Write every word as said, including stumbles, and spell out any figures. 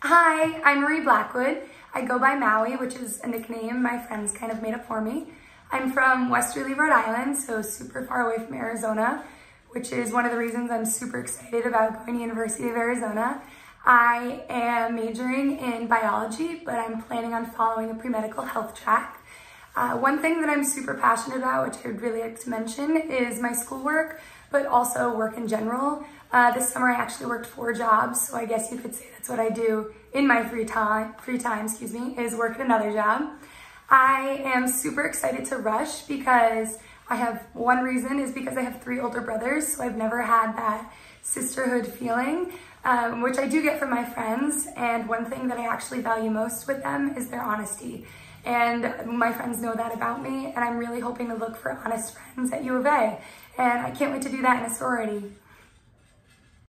Hi, I'm Marie Blackwood. I go by Maui, which is a nickname my friends kind of made up for me. I'm from Westerly, Rhode Island, so super far away from Arizona, which is one of the reasons I'm super excited about going to University of Arizona. I am majoring in biology, but I'm planning on following a pre-medical health track. Uh, one thing that I'm super passionate about, which I would really like to mention, is my schoolwork, but also work in general. Uh, this summer I actually worked four jobs, so I guess you could say that's what I do in my free time, free time, excuse me, is work at another job. I am super excited to rush because I have, one reason is because I have three older brothers, so I've never had that sisterhood feeling, um, which I do get from my friends, and one thing that I actually value most with them is their honesty. And my friends know that about me, and I'm really hoping to look for honest friends at U of A, and I can't wait to do that in a sorority.